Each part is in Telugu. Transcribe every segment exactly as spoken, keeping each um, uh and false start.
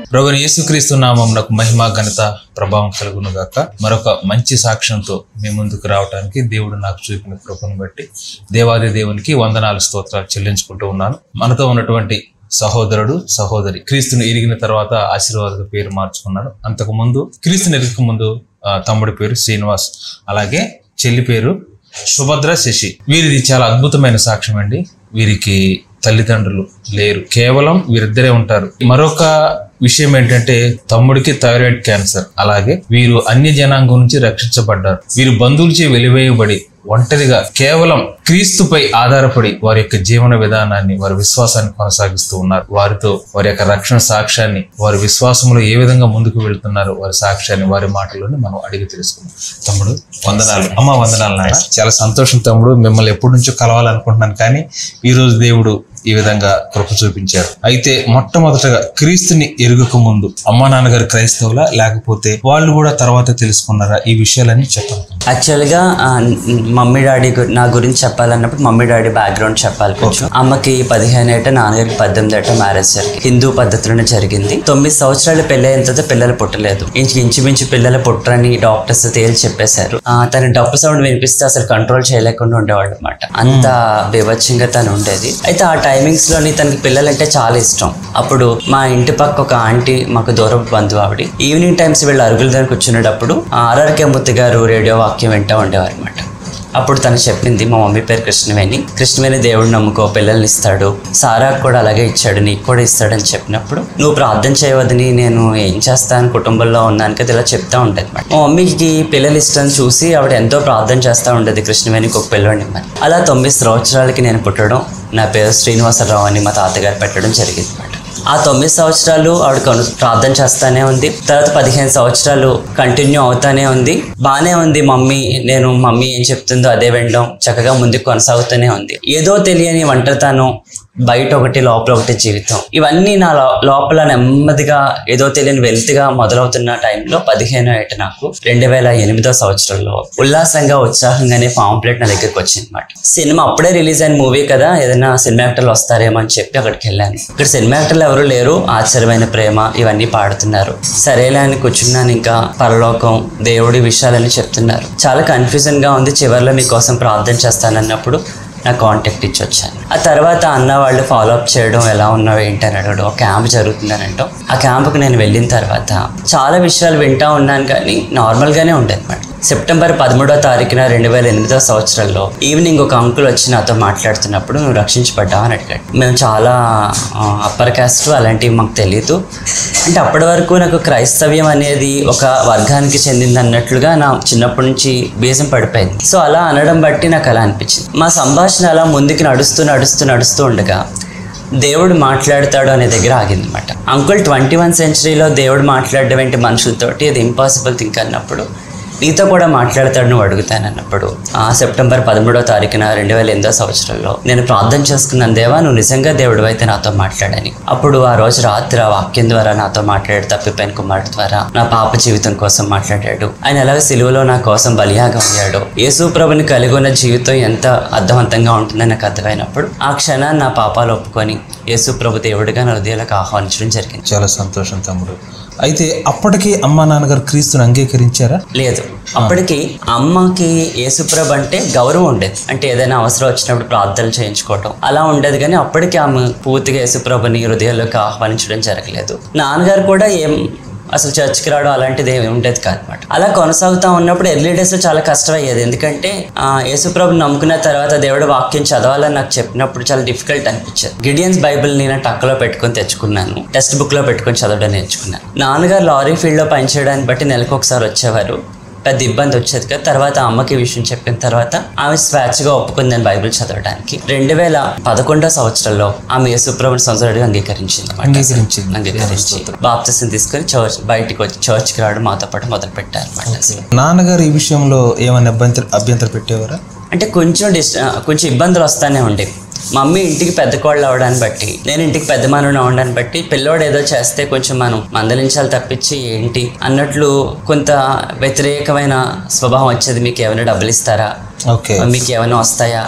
ప్రభువైన యేసుక్రీస్తు నామమునకు మహిమ ఘనత ప్రభావం కలుగును గాక. మరొక మంచి సాక్ష్యంతో మీ ముందుకు రావడానికి దేవుడు నాకు చూపిన కృపను బట్టి దేవాది దేవునికి వందనాలు స్తోత్రాలు చెల్లించుకుంటూ ఉన్నాను. మనతో ఉన్నటువంటి సహోదరుడు సహోదరి క్రీస్తుని ఎరిగిన తర్వాత ఆశీర్వాద పేరు మార్చుకున్నాడు. అంతకు ముందు క్రీస్తుని ఎరిగక ముందు తమ్ముడి పేరు శ్రీనివాస్, అలాగే చెల్లి పేరు సుభద్ర శశి. వీరిది చాలా అద్భుతమైన సాక్ష్యం అండి. వీరికి తల్లిదండ్రులు లేరు, కేవలం వీరిద్దరే ఉంటారు. మరొక విషయం ఏంటంటే తమ్ముడికి థైరాయిడ్ క్యాన్సర్. అలాగే వీరు అన్య జనాంగం నుంచి రక్షించబడ్డారు. వీరు బంధువులచే వెలివేయబడి ఒంటరిగా కేవలం క్రీస్తుపై ఆధారపడి వారి యొక్క జీవన విధానాన్ని, వారి విశ్వాసాన్ని కొనసాగిస్తూ ఉన్నారు. వారితో వారి యొక్క రక్షణ సాక్ష్యాన్ని, వారి విశ్వాసంలో ఏ విధంగా ముందుకు వెళ్తున్నారు వారి సాక్ష్యాన్ని వారి మాటల్లోనే మనం అడిగి తెలుసుకున్నాం. తమ్ముడు వందనాలు. అమ్మ వందనాలు నాయన. చాలా సంతోషం తమ్ముడు, మిమ్మల్ని ఎప్పటి నుంచో కలవాలనుకుంటున్నాను, కానీ ఈ రోజు దేవుడు ఈ విధంగా కృప చూపించారు. అయితే మొట్టమొదటగా క్రీస్తుని ఎరుగక ముందు అమ్మా నాన్నగారు క్రైస్తవులా, లేకపోతే వాళ్ళు కూడా తర్వాత తెలుసుకున్నారా? ఈ విషయాలన్నీ చెప్పండి. యాక్చువల్ గా మమ్మీ డాడీ నా గురించి చెప్పాలన్నప్పుడు మమ్మీ డాడీ బ్యాక్గ్రౌండ్ చెప్పాలి కొంచెం. అమ్మకి పదిహేను ఏట, నాన్నగారికి పద్దెనిమిది ఏట మ్యారేజ్ జరిగింది. హిందూ పద్ధతిలోనే జరిగింది. తొమ్మిది సంవత్సరాలు పెళ్లి అయిన తర్వాత పిల్లలు పుట్టలేదు. ఇంచు ఇంచుమించు పిల్లలు పుట్టరని డాక్టర్స్ తేల్చి చెప్పేశారు. తన డబ్బు సౌండ్ వినిపిస్తే అసలు కంట్రోల్ చేయలేకుండా ఉండేవాళ్ళు అనమాట. అంత బీభత్సంగా తను ఉండేది. అయితే ఆ టైమింగ్స్ లోని తనకి పిల్లలంటే చాలా ఇష్టం. అప్పుడు మా ఇంటి పక్క ఒక ఆంటీ, మాకు దూరపు బంధువు ఆవిడ, ఈవినింగ్ టైమ్స్ వీళ్ళు అరుగుల దగ్గర కూర్చునేటప్పుడు ఆర్ఆర్కే మూర్తి గారు రేడియో వాక్యం వింటూ ఉండేవారు అనమాట. అప్పుడు తను చెప్పింది, మా మమ్మీ పేరు కృష్ణవేణి, కృష్ణవేణి దేవుడు నమ్ముకో, పిల్లల్ని ఇస్తాడు, సారాకు కూడా అలాగే ఇచ్చాడు, నీకు కూడా ఇస్తాడని చెప్పినప్పుడు నువ్వు ప్రార్థన చేయవద్దని నేను ఏం చేస్తాను, కుటుంబంలో ఉన్నాను కదా, ఇలా చెప్తా ఉండేది అనమాట. మా మమ్మీకి పిల్లలు ఇష్టం చూసి ఆవిడ ఎంతో ప్రార్థన చేస్తూ ఉండేది, కృష్ణవేణికి ఒక పిల్లవాడిని ఇవ్వని. అలా తొమ్మిది సంవత్సరాలకి నేను పుట్టడం, నా పేరు శ్రీనివాసరావు అని మా తాతగారు పెట్టడం జరిగింది అనమాట. ఆ తొమ్మిది సంవత్సరాలు ఆవిడ ప్రార్థన చేస్తానే ఉంది. తర్వాత పదిహేను సంవత్సరాలు కంటిన్యూ అవుతానే ఉంది. బానే ఉంది మమ్మీ, నేను మమ్మీ ఏం చెప్తుందో అదే వినడం చక్కగా ముందుకు కొనసాగుతూనే ఉంది. ఏదో తెలియని ఒంటరితనం, బయట ఒకటి లోపల ఒకటి జీవితం, ఇవన్నీ నా లోపల నెమ్మదిగా ఏదో తెలియని వెల్త్గా మొదలవుతున్న టైంలో పదిహేను ఏట నాకు రెండు వేల ఎనిమిదో సంవత్సరంలో ఉల్లాసంగా ఉత్సాహంగానే పాంప్లెట్ నా దగ్గరికి వచ్చింది అనమాట. సినిమా అప్పుడే రిలీజ్ అయిన మూవీ కదా, ఏదైనా సినిమా యాక్టర్లు వస్తారేమో అని చెప్పి అక్కడికి వెళ్ళాను. ఇక్కడ సినిమా యాక్టర్లు ఎవరు లేరు, ఆశ్చర్యమైన ప్రేమ ఇవన్నీ పాడుతున్నారు. సరేలే అని కూర్చున్నాను. ఇంకా పరలోకం, దేవుడి విషయాలని చెప్తున్నారు. చాలా కన్ఫ్యూజన్ గా ఉంది. చివరిలో మీకోసం ప్రార్థన చేస్తానన్నప్పుడు నా కాంటాక్ట్ ఇచ్చి వచ్చాను. ఆ తర్వాత అన్న వాళ్ళు ఫాలోఅప్ చేయడం, ఎలా ఉన్నావు ఏంటి అని అడగడం, క్యాంప్ జరుగుతుందనంటాం. ఆ క్యాంప్కి నేను వెళ్ళిన తర్వాత చాలా విషయాలు వింటా ఉన్నాను, కానీ నార్మల్గానే ఉండేది అనమాట. సెప్టెంబర్ పదమూడో తారీఖున రెండు వేల ఎనిమిదో సంవత్సరంలో ఈవినింగ్ ఒక అంకుల్ వచ్చి నాతో మాట్లాడుతున్నప్పుడు, నువ్వు రక్షించబడ్డావు అని అడిగాడు. మేము చాలా అప్పర్ కాస్ట్, అలాంటివి మాకు తెలియదు. అంటే అప్పటి వరకు నాకు క్రైస్తవ్యం అనేది ఒక వర్గానికి చెందింది అన్నట్లుగా నా చిన్నప్పటి నుంచి బీజం పడిపోయింది. సో అలా అనడం బట్టి నాకు అలా అనిపించింది. మా సంభాషణ అలా ముందుకు నడుస్తూ నడుస్తూ నడుస్తూ ఉండగా దేవుడు మాట్లాడతాడు అనే దగ్గర ఆగింది అనమాట. అంకుల్ ట్వంటీ వన్ సెంచరీలో దేవుడు మాట్లాడడం ఏంటి మనుషులతోటి, అది ఇంపాసిబుల్ థింక్ అన్నప్పుడు, నీతో కూడా మాట్లాడతాడు నువ్వు అడుగుతాను అన్నప్పుడు, ఆ సెప్టెంబర్ పదమూడో తారీఖున రెండు వేల ఎనిమిదో సంవత్సరంలో నేను ప్రార్థన చేసుకున్నాను, దేవా నువ్వు నిజంగా దేవుడు అయితే నాతో మాట్లాడని. అప్పుడు ఆ రోజు రాత్రి ఆ వాక్యం ద్వారా నాతో మాట్లాడాడు. తప్పిపోయిన కుమారుడు ద్వారా నా పాప జీవితం కోసం మాట్లాడాడు. ఆయన ఎలాగ సిలువలో నా కోసం బలియాగా అయ్యాడు. యేసు ప్రభుని కలిగి ఉన్న జీవితం ఎంత అర్థవంతంగా ఉంటుందని నాకు అర్థమైనప్పుడు ఆ క్షణాన్ని నా పాపాలు ఒప్పుకొని యేసు ప్రభు దేవుడిగా నా హృదయాలకు ఆహ్వానించడం జరిగింది. చాలా సంతోషం తమ్ముడు. అయితే అప్పటికి అమ్మా నాన్నగారు క్రీస్తుని అంగీకరించారా? లేదు. అప్పటికి అమ్మకి యేసుప్రభు అంటే గౌరవం ఉండేది. అంటే ఏదైనా అవసరం వచ్చినప్పుడు ప్రార్థనలు చేయించుకోవటం అలా ఉండేది, కానీ అప్పటికి ఆమె పూర్తిగా యేసుప్రభుని హృదయాల్లోకి ఆహ్వానించడం జరగలేదు. నాన్నగారు కూడా ఏం అసలు చర్చికి రావడం అలాంటిది ఏమి ఉండేది కాదనమాట. అలా కొనసాగుతూ ఉన్నప్పుడు ఎర్లీ డేస్లో చాలా కష్టమయ్యేది. ఎందుకంటే యేసుప్రభుని నమ్ముకున్న తర్వాత దేవుడు వాక్యం చదవాలని నాకు చెప్పినప్పుడు చాలా డిఫికల్ట్ అనిపించేది. గిడియన్స్ బైబిల్ నేను టక్కలో పెట్టుకొని తెచ్చుకున్నాను, టెక్స్ట్ బుక్లో పెట్టుకొని చదవడం నేర్చుకున్నాను. నాన్నగారు లారీ ఫీల్డ్లో పనిచేయడానికి బట్టి నెలకు ఒకసారి వచ్చేవారు. పెద్ద ఇబ్బంది వచ్చేది కదా. తర్వాత అమ్మకి విషయం చెప్పిన తర్వాత ఆమె స్వేచ్ఛగా ఒప్పుకుందని బైబిల్ చదవడానికి. రెండు వేల పదకొండో సంవత్సరంలో ఆమె యేసుప్రభుని సంవత్సరాలుగా అంగీకరించింది అంగీకరించింది అంగీకరించి బాప్తిసం తీసుకొని చర్చ్ బయటికి వచ్చి చర్చ్కి రావడం మాతో పాటు మొదలు పెట్టారు అనమాట. నాన్నగారు ఈ విషయంలో ఏమైనా అభ్యంతర అభ్యంతరం పెట్టేవారా? అంటే కొంచెం డిస్ కొంచెం ఇబ్బందులు వస్తానే ఉండేవి. మమ్మీ ఇంటికి పెద్ద కోళ్ళు అవడాన్ని బట్టి, నేను ఇంటికి పెద్ద మనవడు అవడాన్ని బట్టి, పిల్లోడు ఏదో చేస్తే కొంచెం మనం మందలించాలి తప్పించి ఏంటి అన్నట్లు కొంత వ్యతిరేకమైన స్వభావం వచ్చేది. మీకు ఏమైనా డబ్బులు ఇస్తారా, మీకు ఏమైనా వస్తాయా,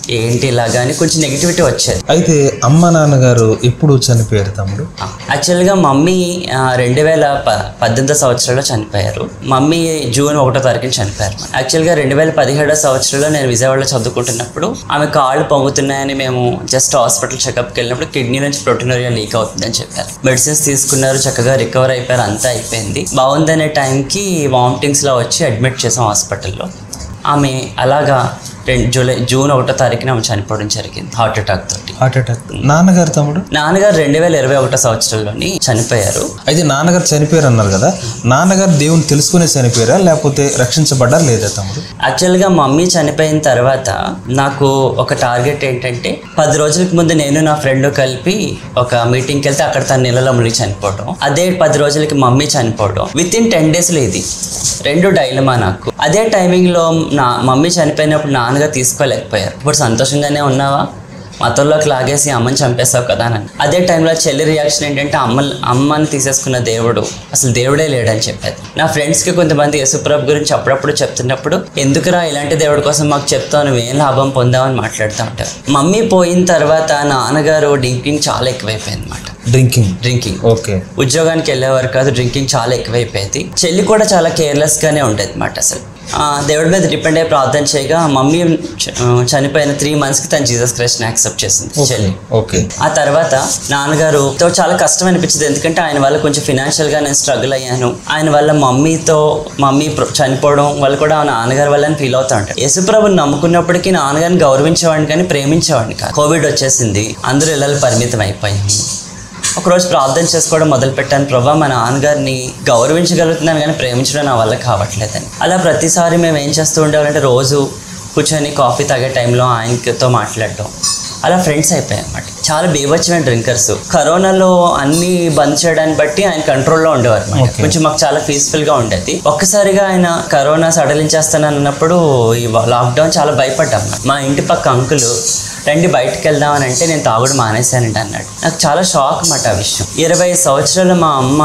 ఏంటి ఇలాగా అని కొంచెం నెగిటివిటీ వచ్చేది. అయితే అమ్మ నాన్నగారు ఎప్పుడు చనిపోయారు తమ్ముడు? యాక్చువల్గా మమ్మీ రెండు వేల ప పద్దెనిమిదో సంవత్సరంలో చనిపోయారు. మమ్మీ జూన్ ఒకటో తారీఖున చనిపోయారు. యాక్చువల్గా రెండు వేల పదిహేడో సంవత్సరంలో నేను విజయవాడలో చదువుకుంటున్నప్పుడు ఆమె కాళ్ళు పొంగుతున్నాయని మేము జస్ట్ హాస్పిటల్ చెకప్కి వెళ్ళినప్పుడు కిడ్నీ నుంచి ప్రోటీనోరియా లీక్ అవుతుందని చెప్పారు. మెడిసిన్స్ తీసుకున్నారు, చక్కగా రికవర్ అయిపోయారు, అంతా అయిపోయింది. బాగుందనే టైంకి వామిటింగ్స్లో వచ్చి అడ్మిట్ చేసాం హాస్పిటల్లో. ఆమె అలాగా రెండు జూలై జూన్ ఒకటో తారీఖున ఆమె చనిపోవడం జరిగింది హార్ట్ అటాక్ తోటి. Heart attack. నాన్నగారు తమ్ముడు? నాన్నగారు రెండు వేల ఇరవై ఒకటో సంవత్సరంలోని చనిపోయారు. అయితే నాన్నగారు చనిపోయారు అన్నారు కదా, నాన్నగారు దేవుని తెలుసుకునే చనిపోయారా లేకపోతే రక్షించబడ్డారా లేదా తమ్ముడు? యాక్చువల్గా మమ్మీ చనిపోయిన తర్వాత నాకు ఒక టార్గెట్ ఏంటంటే పది రోజులకి ముందు నేను నా ఫ్రెండ్ కలిపి ఒక మీటింగ్కి వెళ్తే అక్కడ తన నీళ్ళలో మునిగి చనిపోవడం, అదే పది రోజులకి మమ్మీ చనిపోవడం. విత్ ఇన్ టెన్ డేస్లో ఇది రెండు డైలమా నాకు. అదే టైమింగ్లో నా మమ్మీ చనిపోయినప్పుడు నాన్నగారు తీసుకోలేకపోయారు. ఇప్పుడు సంతోషంగానే ఉన్నావా, మతంలోకి లాగేసి అమ్మని చంపేస్తావు కదా అని. అదే టైంలో చెల్లి రియాక్షన్ ఏంటంటే అమ్మ అమ్మని తీసేసుకున్న దేవుడు అసలు దేవుడే లేడని చెప్పేది. నా ఫ్రెండ్స్కి కొంతమంది యేసుప్రభు గురించి అప్పుడప్పుడు చెప్తున్నప్పుడు ఎందుకురా ఇలాంటి దేవుడి కోసం మాకు చెప్తావు, నువ్వేం లాభం పొందావని మాట్లాడుతూ ఉంటారు. మమ్మీ పోయిన తర్వాత నాన్నగారు డ్రింకింగ్ చాలా ఎక్కువైపోయింది అనమాట. Drinking drinking okay. ఉద్యోగానికి వెళ్ళేవారు కాదు, డ్రింకింగ్ చాలా ఎక్కువైపోయేది. చెల్లి కూడా చాలా కేర్లెస్గానే ఉండేది అనమాట. అసలు దేవుడి మీద డిపెండ్ అయ్యి ప్రార్థన చేయగా మమ్మీ చనిపోయిన త్రీ మంత్స్కి తను జీసస్ క్రైస్ట్ని యాక్సెప్ట్ చేసింది చెల్లి. ఓకే. ఆ తర్వాత నాన్నగారుతో చాలా కష్టం అనిపించింది, ఎందుకంటే ఆయన వల్ల కొంచెం ఫినాన్షియల్గా నేను స్ట్రగుల్ అయ్యాను. ఆయన వల్ల మమ్మీతో మమ్మీ చనిపోవడం వల్ల కూడా నాన్నగారి వల్ల ఫీల్ అవుతా ఉంటాను. యేసుప్రభుని నమ్ముకున్నప్పటికీ నాన్నగారిని గౌరవించేవాడిని కానీ ప్రేమించేవాడిని కాదు. కోవిడ్ వచ్చేసింది, అందరూ ఇళ్ళకి పరిమితం అయిపోయాము. ఒకరోజు ప్రార్థన చేసుకోవడం మొదలుపెట్టాను, ప్రభా మా నాన్నగారిని గౌరవించగలుగుతున్నాను కానీ ప్రేమించడం నా వల్ల కావట్లేదని. అలా ప్రతిసారి మేము ఏం చేస్తూ ఉండేవాళ్ళంటే రోజు కూర్చొని కాఫీ తాగే టైంలో ఆయనతో మాట్లాడటం, అలా ఫ్రెండ్స్ అయిపోయాయి అన్నమాట. చాలా బీభత్సమైన డ్రింకర్స్. కరోనాలో అన్ని బంద్ చేయడాన్ని బట్టి ఆయన కంట్రోల్లో ఉండేవారు అన్నమాట. కొంచెం మాకు చాలా పీస్ఫుల్గా ఉండేది. ఒక్కసారిగా ఆయన కరోనా సడలించేస్తానని అన్నప్పుడు ఈ లాక్డౌన్ చాలా భయపడ్డాం. మా ఇంటి పక్క అంకులు రండి బయటకు వెళ్దామని అంటే నేను తాగుడు మానేశానండి అన్నాడు. నాకు చాలా షాక్ అన్నమాట ఆ విషయం. ఇరవై సంవత్సరాలు మా అమ్మ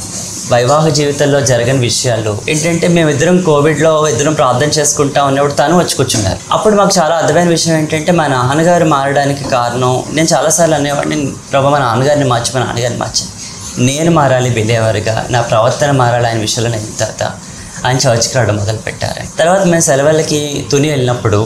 వైవాహిక జీవితంలో జరగని విషయాలు ఏంటంటే మేమిద్దరం కోవిడ్లో ఇద్దరం ప్రార్థన చేసుకుంటా ఉన్నప్పుడు తను వచ్చి కూర్చున్నారు. అప్పుడు మాకు చాలా అర్థమైన విషయం ఏంటంటే మా నాన్నగారు మారడానికి కారణం, నేను చాలాసార్లు అనేవాడిని, ప్రభు మా నాన్నగారిని మార్చి మా నాన్నగారిని మార్చాను, నేను మారాలి బిలేవారుగా, నా ప్రవర్తన మారాలి ఆయన విషయంలో నేను తర్వాత ఆయన చర్చికి రావడం మొదలు పెట్టారు. తర్వాత మేము సెలవులకి తుని వెళ్ళినప్పుడు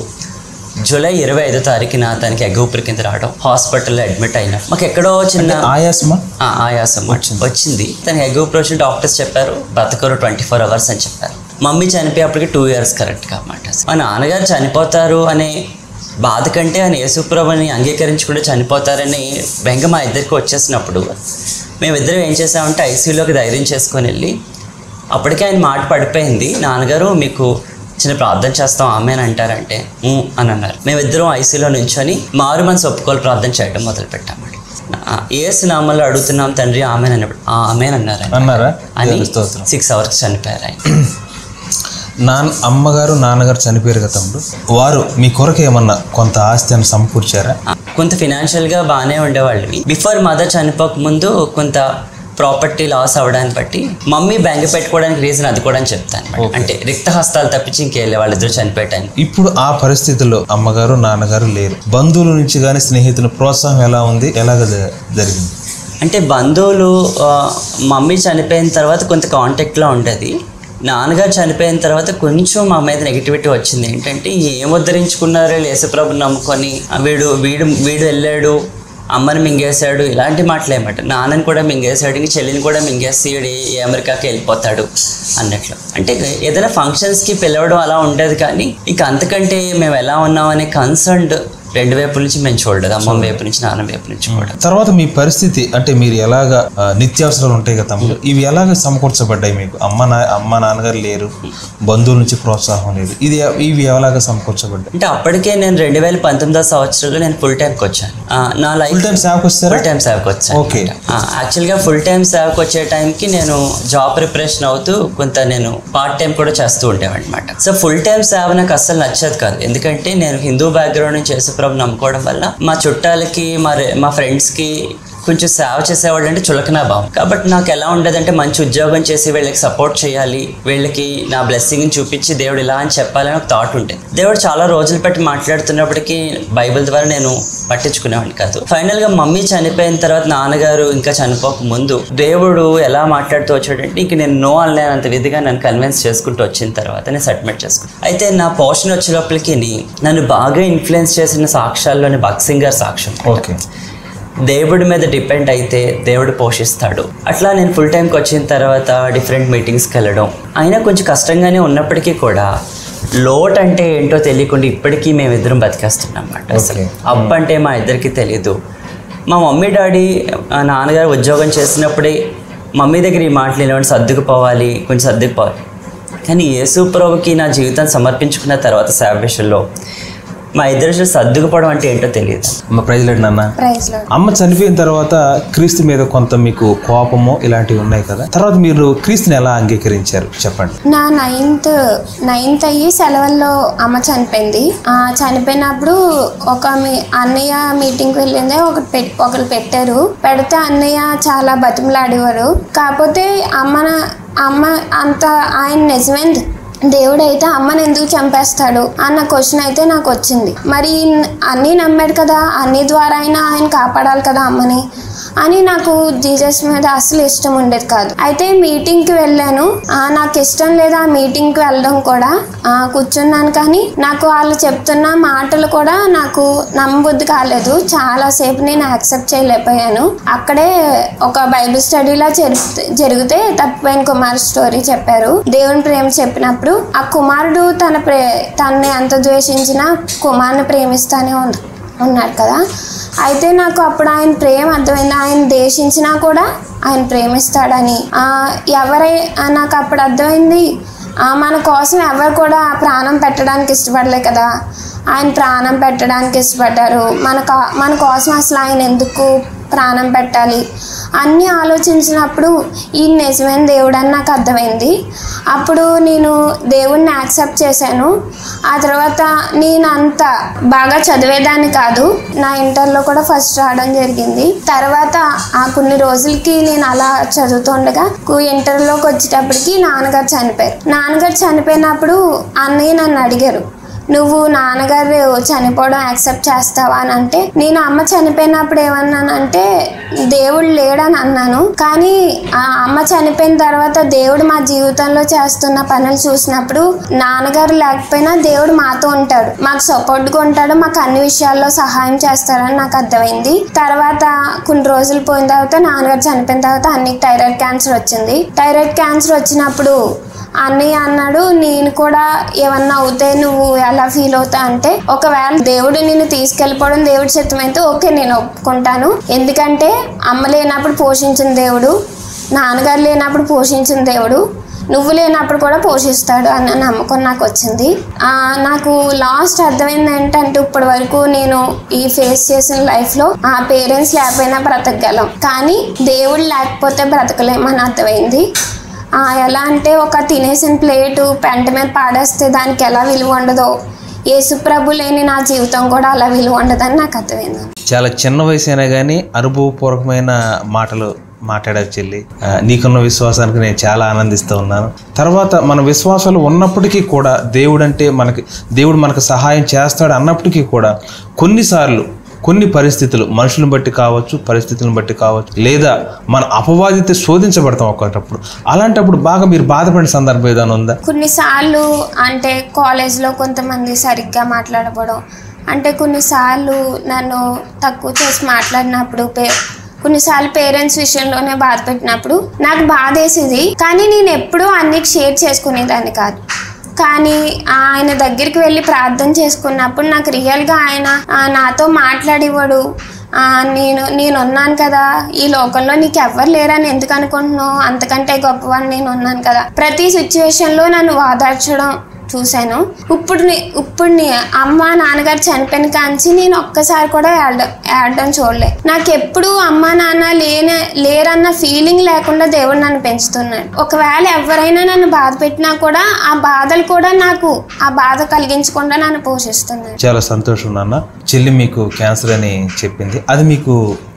జూలై ఇరవై ఐదో తారీఖున తనకి ఎగ్గ ఊపిరి కింద రావడం, హాస్పిటల్లో అడ్మిట్ అయినా మాకు ఎక్కడో చిన్న ఆయాసమా ఆయాసం వచ్చింది. తనకి ఎగ్గ ఊపిరి వచ్చి డాక్టర్స్ చెప్పారు బతకరు ట్వంటీ ఫోర్ అవర్స్ అని చెప్పారు. మమ్మీ చనిపోయేప్పటికి టూ ఇయర్స్ కరెక్ట్గా అన్నమాట. మా నాన్నగారు చనిపోతారు అనే బాధ కంటే ఆయన యేసుప్రభుని అంగీకరించుకుంటే చనిపోతారని బెంగ మా ఇద్దరికి వచ్చేసినప్పుడు మేమిద్దరం ఏం చేసామంటే ఐసీయూలోకి ధైర్యం చేసుకొని వెళ్ళి, అప్పటికే ఆయన మాట పడిపోయింది, నాన్నగారు మీకు చిన్న ప్రార్థన చేస్తాం ఆమెన్ అంటారంటే అని అన్నారు. మేమిద్దరం ఐసీలో నుంచొని మారు మనసు ఒప్పుకోలు ప్రార్థన చేయడం మొదలు పెట్టామండి. ఏసు నామంలో అడుగుతున్నాం తండ్రి ఆమెన్ అన్నప్పుడు ఆమెన్ అన్నారు అన్నారా అని సిక్స్ అవర్స్ చనిపోయారు ఆయన. నాన్న అమ్మగారు నాన్నగారు చనిపోయారు కదా తమ్ముడు, వారు మీ కొరకు ఏమన్నా కొంత ఆస్తి అని సమకూర్చారా? కొంత ఫినాన్షియల్గా బాగానే ఉండేవాళ్ళవి. బిఫోర్ మదర్ చనిపోక ముందు కొంత ప్రాపర్టీ లాస్ అవ్వడాన్ని బట్టి మమ్మీ బ్యాంక్ పెట్టుకోవడానికి రీజన్ అది కూడా అని చెప్తాను. అంటే రిక్త హస్తాలు తప్పించి ఇంకెళ్ళే వాళ్ళిద్దరు చనిపోయాను. ఇప్పుడు ఆ పరిస్థితుల్లో అమ్మగారు నాన్నగారు లేరు, బంధువుల నుంచి కానీ స్నేహితుల ప్రోత్సాహం ఎలా ఉంది, ఎలాగ జరిగింది? అంటే బంధువులు మమ్మీ చనిపోయిన తర్వాత కొంత కాంటాక్ట్లో ఉండేది. నాన్నగారు చనిపోయిన తర్వాత కొంచెం మా మీద నెగిటివిటీ వచ్చింది. ఏంటంటే ఏం ఉద్ధరించుకున్నారో యేసుప్రభుని నమ్ముకొని వీడు వీడు వీడు వెళ్ళాడు, అమ్మని మింగేశాడు, ఇలాంటి మాటలు ఏమాట. నాన్నని కూడా మింగేశాడు, ఇంక చెల్లిని కూడా మింగేసి ఏ అమెరికాకి వెళ్ళిపోతాడు అన్నట్లు. అంటే ఏదైనా ఫంక్షన్స్కి పిలవడం అలా ఉండేది, కానీ ఇంక అంతకంటే మేము ఎలా ఉన్నామనే కన్సర్న్డ్ రెండు వైపుల నుంచి మేము చూడలేదు, అమ్మ వైపు నుంచి నాన్న వైపు నుంచి కూడా. తర్వాత మీ పరిస్థితి అంటే మీరు ఎలాగా నిత్యావసరాలు ఉంటాయి కదా తమ్ముడు, ఇవి ఎలాగ సమకూర్చబడ్డాయి మీకు? అమ్మ నా అమ్మ నాన్నగారు లేరు, బంధువుల నుంచి ప్రోత్సాహం లేదు, ఇది ఇవి ఎలాగ సమకూర్చబడ్డాయి? అంటే అప్పటికే నేను రెండు వేల పంతొమ్మిదో సంవత్సరంలో నేను ఫుల్ టైంకి వచ్చాను. నా లైఫ్ ఫుల్ టైం సేవకు వచ్చారు? ఫుల్ టైం సేవకు వచ్చాను. ఓకే. యాక్చువల్గా ఫుల్ టైం సేవకు వచ్చే టైంకి నేను జాబ్ ప్రిపరేషన్ అవుతూ కొంత నేను పార్ట్ టైం కూడా చేస్తూ ఉండేవాడి అనమాట. సో ఫుల్ టైం సేవ నాకు అస్సలు నచ్చేది కాదు, ఎందుకంటే నేను హిందూ బ్యాక్గ్రౌండ్ నుంచి యేసుప్రభుని నమ్ముకోవడం వల్ల మా చుట్టాలకి మా మా ఫ్రెండ్స్కి కొంచెం సేవ చేసేవాడు అంటే చులకన భావం. కాబట్టి నాకు ఎలా ఉండేదంటే మంచి ఉద్యోగం చేసి వీళ్ళకి సపోర్ట్ చేయాలి, వీళ్ళకి నా బ్లెస్సింగ్ చూపించి దేవుడు ఇలా అని చెప్పాలని ఒక థాట్ ఉండేది. దేవుడు చాలా రోజులు పెట్టి మాట్లాడుతున్నప్పటికీ బైబిల్ ద్వారా నేను పట్టించుకునేవాడిని కాదు. ఫైనల్గా మమ్మీ చనిపోయిన తర్వాత నాన్నగారు ఇంకా చనిపోక ముందు దేవుడు ఎలా మాట్లాడుతూ వచ్చాడంటే ఇంక నేను నో అనలేనంత విధిగా నన్ను కన్విన్స్ చేసుకుంటూ వచ్చిన తర్వాత నేను సబ్మిట్ చేసుకున్నాను. అయితే నా పోర్షన్ వచ్చే లోపలికి నన్ను బాగా ఇన్ఫ్లుయెన్స్ చేసిన సాక్ష్యాల్లోని భక్సింగ్ గారి సాక్ష్యం. ఓకే, దేవుడి మీద డిపెండ్ అయితే దేవుడు పోషిస్తాడు. అట్లా నేను ఫుల్ టైంకి వచ్చిన తర్వాత డిఫరెంట్ మీటింగ్స్కి వెళ్ళడం అయినా కొంచెం కష్టంగానే ఉన్నప్పటికీ కూడా లోట్ అంటే ఏంటో తెలియకుండా ఇప్పటికీ మేమిద్దరం బతికేస్తున్నాం అన్నమాట. అసలు అప్ అంటే మా ఇద్దరికి తెలీదు. మా మమ్మీ డాడీ నాన్నగారు ఉద్యోగం చేసినప్పుడే మమ్మీ దగ్గర ఈ మాటలు వినవండి, సర్దుకుపోవాలి, కొంచెం సర్దుకుపోవాలి. కానీ యేసు ప్రభుకి నా జీవితాన్ని సమర్పించుకున్న తర్వాత సేవ విషయంలో మా ఇద్దరు సర్దుకుపోవడం అంటే ఏంటో తెలియదు. అమ్మ ప్రైజ్ లార్డ్ నాన్న. అమ్మ చనిపోయిన తర్వాత క్రీస్తు మీద కొంత మీకు కోపము ఇలాంటివి ఉన్నాయి కదా, తర్వాత మీరు క్రీస్తుని ఎలా అంగీకరించారు చెప్పండి. నా నైన్త్ నైన్త్ అయ్యి సెలవుల్లో అమ్మ చనిపోయింది. ఆ చనిపోయినప్పుడు ఒక మీ అన్నయ్య మీటింగ్కి వెళ్ళిందే ఒకటి పెట్ ఒకరు పెట్టారు. పెడితే అన్నయ్య చాలా బతిమలాడేవారు. కాకపోతే అమ్మ అమ్మ అంత ఆయన నిజమైంది దేవుడు అయితే అమ్మని ఎందుకు చంపేస్తాడు అన్న క్వశ్చన్ అయితే నాకు వచ్చింది. మరి అన్నీ నమ్మాడు కదా, అన్ని ద్వారా అయినా ఆయన కాపాడాలి కదా అమ్మని అని నాకు జీసస్ మీద అసలు ఇష్టం ఉండేది కాదు. అయితే మీటింగ్కి వెళ్ళాను. నాకు ఇష్టం లేదు ఆ మీటింగ్కి వెళ్ళడం కూడా. కూర్చున్నాను కానీ నాకు వాళ్ళు చెప్తున్న మాటలు కూడా నాకు నమ్మబుద్ధి కాలేదు. చాలాసేపు నేను యాక్సెప్ట్ చేయలేకపోయాను. అక్కడే ఒక బైబిల్ స్టడీలా జరిగితే తప్పిపోయిన కుమార్ స్టోరీ చెప్పారు. దేవుని ప్రేమ చెప్పినప్పుడు ఆ కుమారుడు తన ప్రే తనని ఎంత ద్వేషించినా కుమారుని ప్రేమిస్తానే ఉంది ఉన్నాడు కదా. అయితే నాకు అప్పుడు ఆయన ప్రేమ అర్థమైంది. ఆయన ద్వేషించినా కూడా ఆయన ప్రేమిస్తాడని ఎవరై నాకు అప్పుడు అర్థమైంది. మన కోసం ఎవరు కూడా ప్రాణం పెట్టడానికి ఇష్టపడలే కదా, ఆయన ప్రాణం పెట్టడానికి ఇష్టపడ్డారు. మన మన కోసం అసలు ఆయన ఎందుకు ప్రాణం పెట్టాలి అన్నీ ఆలోచించినప్పుడు ఈ నిజమైన దేవుడు అని నాకు అర్థమైంది. అప్పుడు నేను దేవుణ్ణి యాక్సెప్ట్ చేశాను. ఆ తర్వాత నేను అంత బాగా చదివేదాన్ని కాదు. నా ఇంటర్లో కూడా ఫస్ట్ రావడం జరిగింది. తర్వాత ఆ కొన్ని రోజులకి నేను అలా చదువుతుండగా ఇంటర్లోకి వచ్చేటప్పటికి నాన్నగారు చనిపోయారు. నాన్నగారు చనిపోయినప్పుడు అన్నయ్య నన్ను అడిగారు, నువ్వు నాన్నగారు చనిపోవడం యాక్సెప్ట్ చేస్తావా అని అంటే నేను అమ్మ చనిపోయినప్పుడు ఏమన్నానంటే దేవుడు లేడని అన్నాను. కానీ ఆ అమ్మ చనిపోయిన తర్వాత దేవుడు మా జీవితంలో చేస్తున్న పనులు చూసినప్పుడు నాన్నగారు లేకపోయినా దేవుడు మాతో ఉంటాడు, మాకు సపోర్ట్గా ఉంటాడు, మాకు అన్ని విషయాల్లో సహాయం చేస్తాడని నాకు అర్థమైంది. తర్వాత కొన్ని రోజులు పోయిన తర్వాత నాన్నగారు చనిపోయిన తర్వాత అన్నికి థైరాయిడ్ క్యాన్సర్ వచ్చింది. థైరాయిడ్ క్యాన్సర్ వచ్చినప్పుడు అన్నయ్య అన్నాడు, నేను కూడా ఏమన్నా అవుతే నువ్వు ఎలా ఫీల్ అవుతా అంటే ఒకవేళ దేవుడు నిన్ను తీసుకెళ్ళిపోవడం దేవుడి చిత్తమైతే ఓకే నేను ఒప్పుకుంటాను. ఎందుకంటే అమ్మ లేనప్పుడు పోషించిన దేవుడు, నాన్నగారు లేనప్పుడు పోషించిన దేవుడు, నువ్వు లేనప్పుడు కూడా పోషిస్తాడు అన్న నమ్మకం నాకు వచ్చింది. నాకు లాస్ట్ అర్థమైంది ఏంటంటే ఇప్పటి వరకు నేను ఈ ఫేస్ చేసిన లైఫ్లో ఆ పేరెంట్స్ లేకపోయినా బ్రతకగలం, కానీ దేవుడు లేకపోతే బ్రతకలేమని అర్థమైంది. ఎలా అంటే ఒక తినేసిన ప్లేటు పెంట మీద పాడేస్తే దానికి ఎలా విలువ ఉండదో యేసుప్రభు లేని నా జీవితం కూడా అలా విలువ ఉండదని నాకు అర్థమైంది. చాలా చిన్న వయసు అయినా కానీ అనుభవపూర్వకమైన మాటలు మాట్లాడారు చెల్లి. నీకున్న విశ్వాసానికి నేను చాలా ఆనందిస్తూ ఉన్నాను. తర్వాత మన విశ్వాసాలు ఉన్నప్పటికీ కూడా దేవుడు అంటే మనకి దేవుడు మనకు సహాయం చేస్తాడు అన్నప్పటికీ కూడా కొన్నిసార్లు కొన్ని పరిస్థితులు మనుషులను బట్టి కావచ్చు, పరిస్థితులను బట్టి కావచ్చు, లేదా మన అపవాదితో శోధించబడతాం ఒకటప్పుడు. అలాంటప్పుడు బాగా మీరు బాధపడిన సందర్భం ఏదైనా ఉందా? కొన్నిసార్లు అంటే కాలేజ్లో కొంతమంది సరిగ్గా మాట్లాడబడం, అంటే కొన్నిసార్లు నన్ను తక్కువ చేసి మాట్లాడినప్పుడు, పే కొన్నిసార్లు పేరెంట్స్ విషయంలోనే బాధ పెట్టినప్పుడు నాకు బాధ వేసేది. కానీ నేను ఎప్పుడూ అన్నికి షేర్ చేసుకునేదాన్ని కాదు. కానీ ఆయన దగ్గరికి వెళ్ళి ప్రార్థన చేసుకున్నప్పుడు నాకు రియల్గా ఆయన నాతో మాట్లాడేవాడు. నేను నేను ఉన్నాను కదా ఈ లోకంలో, నీకు ఎవ్వరు లేరని ఎందుకు అనుకుంటున్నావు, అంతకంటే గొప్పవాడిని నేను ఉన్నాను కదా. ప్రతి సిచ్యువేషన్లో నన్ను వాదార్చడం చూశాను. ఇప్పుడు ఇప్పుడు అమ్మ నాన్నగారు చనిపోయిన కాంచి నేను ఒక్కసారి కూడా ఏడ ఏడడం చూడలే. నాకు ఎప్పుడు అమ్మ నాన్న లేనే లేరన్న ఫీలింగ్ లేకుండా దేవుడు నన్ను పెంచుతున్నాడు. ఒకవేళ ఎవరైనా నన్ను బాధ పెట్టినా కూడా ఆ బాధలు కూడా నాకు ఆ బాధ కలిగించకుండా నన్ను పోషిస్తున్నాడు. చాలా సంతోషం నాన్న. చెల్లి మీకు క్యాన్సర్ అని చెప్పింది, అది మీకు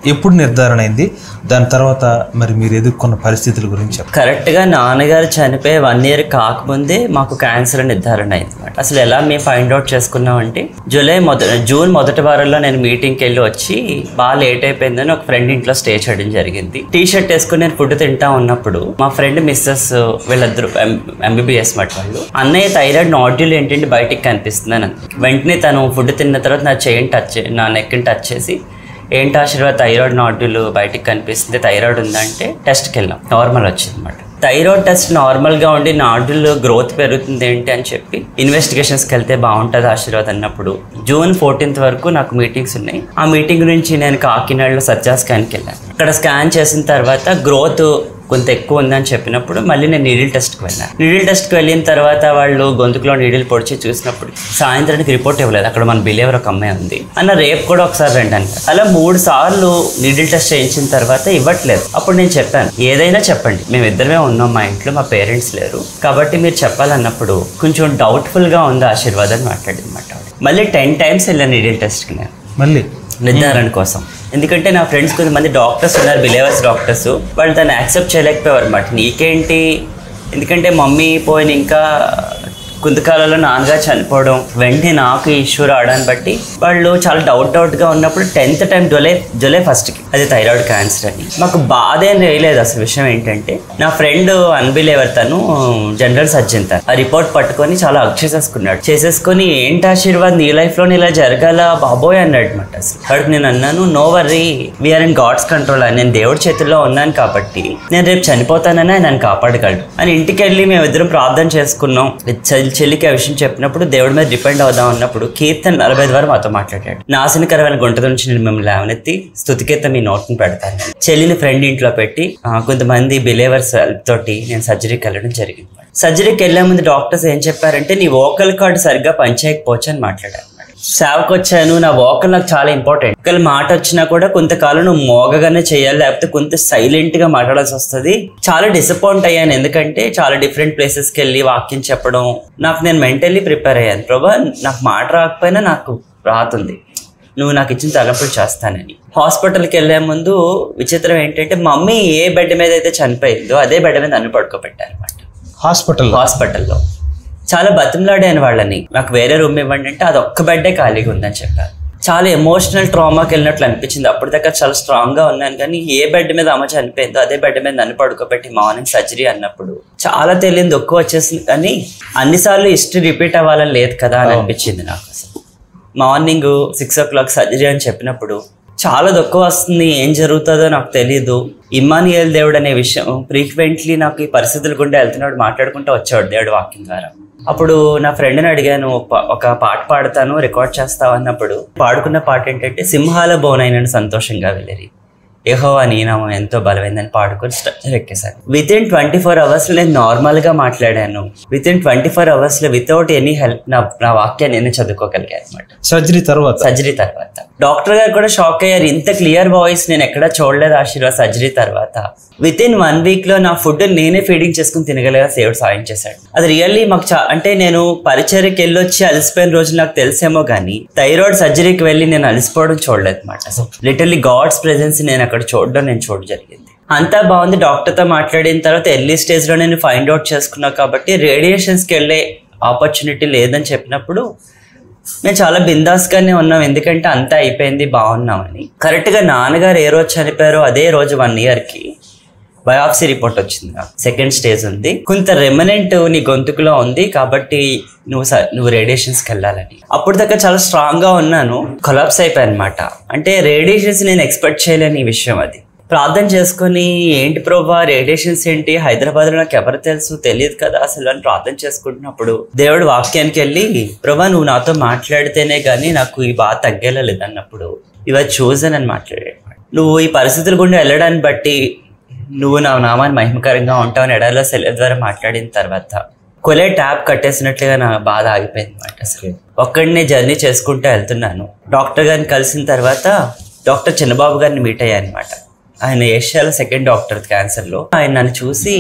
ఎప్పుడు నిర్ధారణ అయింది? దాని తర్వాత మరి మీరు ఎదుర్కొన్న పరిస్థితుల గురించి చెప్పండి. కరెక్ట్గా నాన్నగారు చనిపోయి వన్ ఇయర్ కాకముందే మాకు క్యాన్సర్ నిర్ధారణ అయింది అనమాట. అసలు ఎలా మేము ఫైండ్ అవుట్ చేసుకున్నామంటే జూలై మొదట జూన్ మొదటి వారంలో నేను మీటింగ్కి వెళ్ళి వచ్చి బాగా లేట్ అయిపోయిందని ఒక ఫ్రెండ్ ఇంట్లో స్టే చేయడం జరిగింది. టీ షర్ట్ వేసుకుని నేను ఫుడ్ తింటా ఉన్నప్పుడు మా ఫ్రెండ్ మిస్సెస్ వీళ్ళిద్దరు ఎంబీబీఎస్ మాట వాళ్ళు, అన్నయ్య థైరాయిడ్ నాడ్యూల్ ఏంటంటే బయటికి కనిపిస్తుంది అని. వెంటనే తను ఫుడ్ తిన్న తర్వాత నా చెయ్యిని టచ్ నా నెక్ని టచ్ చేసి, ఏంటి ఆశీర్వాద్ థైరాయిడ్ నాడ్యూల్ బయటికి కనిపిస్తుంది, థైరాయిడ్ ఉందంటే టెస్ట్కి వెళ్ళాం. నార్మల్ వచ్చింది అనమాట. థైరాయిడ్ టెస్ట్ నార్మల్గా ఉండి నాడ్యూల్ గ్రోత్ పెరుగుతుంది ఏంటి అని చెప్పి ఇన్వెస్టిగేషన్స్కి వెళ్తే బాగుంటుంది ఆశీర్వాద్ అన్నప్పుడు జూన్ ఫోర్టీన్త్ వరకు నాకు మీటింగ్స్ ఉన్నాయి. ఆ మీటింగ్ నుంచి నేను కాకినాడలో సత్యా స్కాన్కి వెళ్ళాను. అక్కడ స్కాన్ చేసిన తర్వాత గ్రోత్ కొంత ఎక్కువ ఉందని చెప్పినప్పుడు మళ్ళీ నేను నీడిల్ టెస్ట్కి వెళ్ళాను. నీడిల్ టెస్ట్కి వెళ్ళిన తర్వాత వాళ్ళు గొంతుకులో నీడిల్ పొడిచి చూసినప్పుడు సాయంత్రానికి రిపోర్ట్ ఇవ్వలేదు. అక్కడ మన బిలేవర్ ఒక అమ్మాయి ఉంది అన్న, రేపు కూడా ఒకసారి రండి అంట. అలా మూడు సార్లు నీడిల్ టెస్ట్ చేయించిన తర్వాత ఇవ్వట్లేదు. అప్పుడు నేను చెప్పాను, ఏదైనా చెప్పండి, మేము ఇద్దరమే ఉన్నాం మా ఇంట్లో, మా పేరెంట్స్ లేరు కాబట్టి మీరు చెప్పాలన్నప్పుడు కొంచెం డౌట్ఫుల్గా ఉంది ఆశీర్వాద్ అని మాట్లాడింది మాట. మళ్ళీ టెన్ టైమ్స్ వెళ్ళాను నీడిల్ టెస్ట్కి నేను మళ్ళీ నిర్ధారణ కోసం. ఎందుకంటే నా ఫ్రెండ్స్ కొంతమంది డాక్టర్స్ ఉన్నారు, బిలేవర్స్ డాక్టర్స్, వాళ్ళు దాన్ని యాక్సెప్ట్ చేయలేకపోయారు అన్నమాట. నీకేంటి, ఎందుకంటే మమ్మీ పోయిన ఇంకా కొంతకాలంలో నాన్నగా చనిపోవడం, వెంటనే నాకు ఇష్యూ రావడాన్ని బట్టి వాళ్ళు చాలా డౌట్ డౌట్గా ఉన్నప్పుడు టెన్త్ టైం జూలై జూలై ఫస్ట్కి అది థైరాయిడ్ క్యాన్సర్ అని మాకు బాధ ఏం వేయలేదు. అసలు విషయం ఏంటంటే నా ఫ్రెండ్ అన్బిలేవర్, తను జనరల్ సర్జన్, తను ఆ రిపోర్ట్ పట్టుకొని చాలా హక్ చేసేసుకున్నాడు. చేసేసుకొని ఏంటి ఆశీర్వాద్ నీ లైఫ్లో ఇలా జరగాల బాబోయ్ అన్నాడు అనమాట. అసలు అక్కడికి నేను అన్నాను, no worry, we are in God's control అని, నేను దేవుడి చేతుల్లో ఉన్నాను కాబట్టి నేను రేపు చనిపోతానని ఆయన నన్ను కాపాడగలడు అని. ఇంటికి వెళ్ళి మేము ఇద్దరం ప్రార్థన చేసుకున్నాం. చెల్లికి ఆ విషయం చెప్పినప్పుడు దేవుడి మీద డిపెండ్ అవుదాం అన్నప్పుడు కీర్తన నలభై ఐదు వారు మాతో మాట్లాడాడు. నాశనకరమైన గుంట నుంచి నేను మిమ్మల్ని లేవనెత్తి స్తుతికీర్తన మీ నోట్ని పెడతాను. చెల్లిని ఫ్రెండ్ ఇంట్లో పెట్టి కొంతమంది బిలేవర్స్ తోటి నేను సర్జరీకి వెళ్ళడం జరిగింది. సర్జరీకి వెళ్లే ముందు డాక్టర్స్ ఏం చెప్పారంటే నీ వోకల్ కార్డ్ సరిగ్గా పనిచేయకపోవచ్చు అని మాట్లాడారు. సేవకు వచ్చాను, నా వోకల్ నాకు చాలా ఇంపార్టెంట్. ఒకవేళ మాట వచ్చినా కూడా కొంతకాలం నువ్వు మోగగానే చేయాలి, లేకపోతే కొంత సైలెంట్ గా మాట్లాడాల్సి వస్తుంది. చాలా డిసప్పాయింట్ అయ్యాను, ఎందుకంటే చాలా డిఫరెంట్ ప్లేసెస్కి వెళ్ళి వాక్యం చెప్పడం, నాకు నేను మెంటల్లీ ప్రిపేర్ అయ్యాను. ప్రభా నాకు మాట రాకపోయినా నాకు రాతుంది, నువ్వు నాకు ఇచ్చిన తలపులు చేస్తానని. హాస్పిటల్కి వెళ్లే ముందు విచిత్రం ఏంటంటే మమ్మీ ఏ బెడ్ మీద అయితే చనిపోయిందో అదే బెడ్ మీద నన్ను పడుకోబెట్టారు అనమాట. హాస్పిటల్ హాస్పిటల్లో చాలా బతిమలాడాను వాళ్ళని, నాకు వేరే రూమ్ ఇవ్వండి అంటే అది ఒక్క బెడ్డే ఖాళీగా ఉందని చెప్పారు. చాలా ఎమోషనల్ ట్రామాకి వెళ్ళినట్లు అనిపించింది. అప్పటిదాకా చాలా స్ట్రాంగ్ గా ఉన్నాను, కానీ ఏ బెడ్ మీద అమ్మ చనిపోయిందో అదే బెడ్ మీద నన్ను పడుకోబెట్టి మార్నింగ్ సర్జరీ అన్నప్పుడు చాలా తెలియని దుఃఖం వచ్చేసింది. కానీ అన్నిసార్లు హిస్టరీ రిపీట్ అవ్వాలని లేదు కదా అని అనిపించింది నాకు. అసలు morning six o'clock surgery అని చెప్పినప్పుడు చాలా దుఃఖం వస్తుంది, ఏం జరుగుతుందో నాకు తెలియదు. ఇమ్మానుయేల్ దేవుడు అనే విషయం ఫ్రీక్వెంట్లీ నాకు ఈ పరిస్థితుల గుండా వెళ్తున్నాడు మాట్లాడుకుంటూ వచ్చేవాడు దేవుడు వాక్యం ద్వారా. అప్పుడు నా ఫ్రెండ్ని అడిగాను, ఒక పాట పాడతాను రికార్డ్ చేస్తావు అన్నప్పుడు పాడుకున్న పాట ఏంటంటే సింహాల బోనైనను సంతోషంగా వెళ్ళేది, యెహోవా నీ నామం ఎంతో బలమైందని పాడుకొని స్ట్రక్చర్ ఎక్కేసాను. Within twenty four hours లో నేను నార్మల్ గా మాట్లాడాను. Within twenty four hours లో వితౌట్ ఎనీ హెల్ప్ నా నా వాక్యాన్ని నేను చదువుకోగలిగాను అనమాట. సర్జరీ తర్వాత సర్జరీ తర్వాత డాక్టర్ గారు కూడా షాక్ అయ్యారు, ఇంత క్లియర్ వాయిస్ నేను ఎక్కడా చూడలేదు ఆశీర్వాద్. సర్జరీ తర్వాత విత్ ఇన్ వన్ వీక్ లో నా ఫుడ్ నేనే ఫీడింగ్ చేసుకుని తినగలిగా దేవుడు సాయం చేశాడు. అది రియల్లీ మాకు చా అంటే నేను పరిచర్యకి వెళ్ళొచ్చి అలసిపోయిన రోజులు నాకు తెలిసేమో కానీ థైరాయిడ్ సర్జరీకి వెళ్ళి నేను అలసిపోవడం చూడలేదు అనమాట. సో లిటరల్లీ గాడ్స్ ప్రెజెన్స్ నేను అక్కడ చూడడం నేను చూడ జరిగింది. అంతా బాగుంది. డాక్టర్తో మాట్లాడిన తర్వాత ఎర్లీ స్టేజ్ లో నేను ఫైండ్ అవుట్ చేసుకున్నా కాబట్టి రేడియేషన్స్కి వెళ్ళే ఆపర్చునిటీ లేదని చెప్పినప్పుడు మేము చాలా బిందాస్గానే ఉన్నాం, ఎందుకంటే అంతా అయిపోయింది బాగున్నామని. కరెక్ట్గా నాన్నగారు ఏ రోజు చనిపోయారో అదే రోజు వన్ ఇయర్కి బయాప్సీ రిపోర్ట్ వచ్చింది. నాకు సెకండ్ స్టేజ్ ఉంది, కొంత రెమినెంట్ నీ గొంతుకులో ఉంది కాబట్టి నువ్వు నువ్వు రేడియేషన్స్కి వెళ్ళాలని. అప్పుడు దాకా చాలా స్ట్రాంగ్గా ఉన్నాను, కొలాప్స్ అయిపోయాయి అనమాట. అంటే రేడియేషన్స్ నేను ఎక్స్పెక్ట్ చేయలేని ఈ విషయం. అది ప్రార్థన చేసుకుని ఏంటి ప్రభా రేడియేషన్స్ ఏంటి, హైదరాబాద్లో నాకు ఎవరు తెలుసు తెలియదు కదా అసలు అని ప్రార్థన చేసుకుంటున్నప్పుడు దేవుడు వాక్యానికి వెళ్ళి ప్రభా నువ్వు నాతో మాట్లాడితేనే కానీ నాకు ఈ బాధ తగ్గేలా లేదన్నప్పుడు ఇవాళ చూసని అని మాట్లాడాడు. నువ్వు ఈ పరిస్థితుల గుండా వెళ్ళడాన్ని బట్టి నువ్వు నా నామాన్ని మహిమకరంగా ఉంటావు అని ఎడారిలో సెల్ ద్వారా మాట్లాడిన తర్వాత కొలే ట్యాప్ కట్టేసినట్లుగా నా బాధ ఆగిపోయింది అనమాట. అసలు ఒక్కడినే జర్నీ చేసుకుంటూ వెళ్తున్నాను. డాక్టర్ గారిని కలిసిన తర్వాత డాక్టర్ చిన్నబాబు గారిని మీట్ అయ్యాను అనమాట. ఆయన ఏషియాలో సెకండ్ డాక్టర్ క్యాన్సర్లో. ఆయన నన్ను చూసి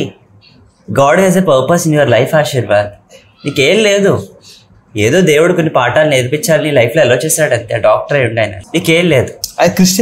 God has a purpose in your life Ashirwad, నీకేం లేదు, ఏదో దేవుడు కొన్ని పాఠాలు నేర్పించాలని లైఫ్లో ఎలా చేశాడు అంతే, డాక్టర్ అయి ఉండి ఆయన నీకేం లేదు. అది క్రిస్టియనా?